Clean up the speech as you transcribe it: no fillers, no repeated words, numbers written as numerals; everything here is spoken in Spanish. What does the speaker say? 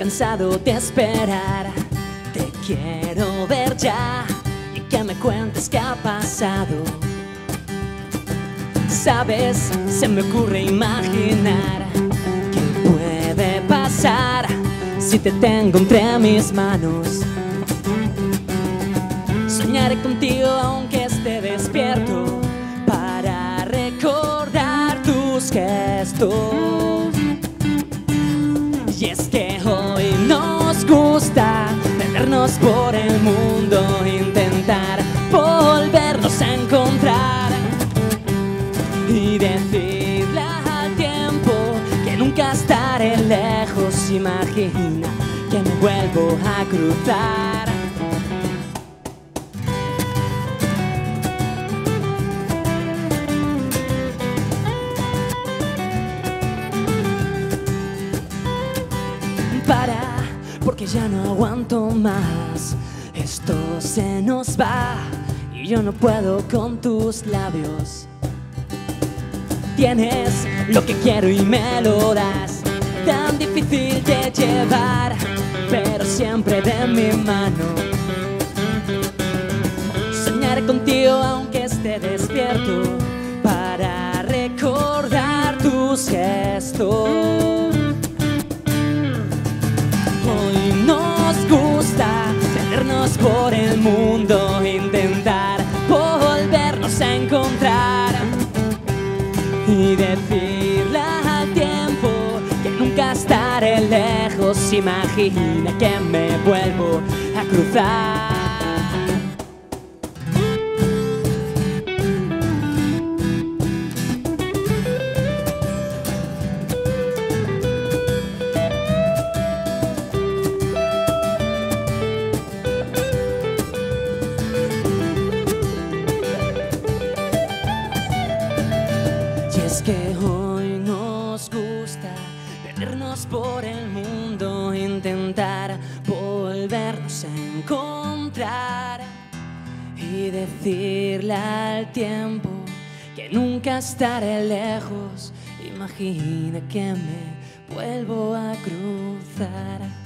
cansado de esperar. Te quiero ver ya y que me cuentes qué ha pasado. Sabes, se me ocurre imaginar qué puede pasar si te tengo entre mis manos. Soñaré contigo aunque esté despierto para recordar tus gestos. Y es que hoy nos gusta perdernos por el mundo, intentar volvernos a encontrar y decirle al tiempo que nunca estaré lejos. Imagina que me vuelvo a cruzar. Para, porque ya no aguanto más. Esto se nos va y yo no puedo con tus labios. Tienes lo que quiero y me lo das, tan difícil de llevar, pero siempre de mi mano. Soñaré contigo aunque esté despierto para recordar tus gestos. Hoy nos gusta perdernos por el mundo, intentar volvernos a encontrar y decirle al tiempo que nunca estaré lejos. Imagina que me vuelvo a cruzar. Es que hoy nos gusta perdernos por el mundo, intentar volvernos a encontrar y decirle al tiempo que nunca estaré lejos. Imagina que me vuelvo a cruzar.